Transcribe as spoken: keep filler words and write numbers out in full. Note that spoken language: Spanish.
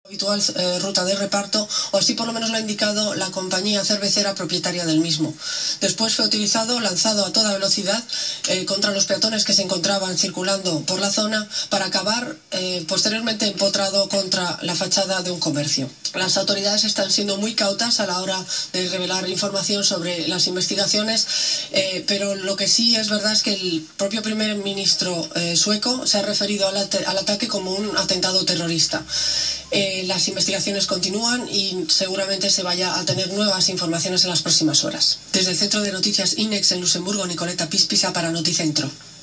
habitual eh, ruta de reparto, o así por lo menos lo ha indicado la compañía cervecera propietaria del mismo. Después fue utilizado, lanzado a toda velocidad eh, contra los peatones que se encontraban circulando por la zona para acabar eh, posteriormente empotrado contra la fachada de un comercio. Las autoridades están siendo muy cautas a la hora de revelar información sobre las investigaciones, eh, pero lo que sí es verdad es que el propio primer ministro eh, sueco se ha referido al, al ataque como un atentado terrorista. Eh, las investigaciones continúan y seguramente se vaya a tener nuevas informaciones en las próximas horas. Desde el Centro de Noticias INEX en Luxemburgo, Nicoleta Pispisa para Noticentro.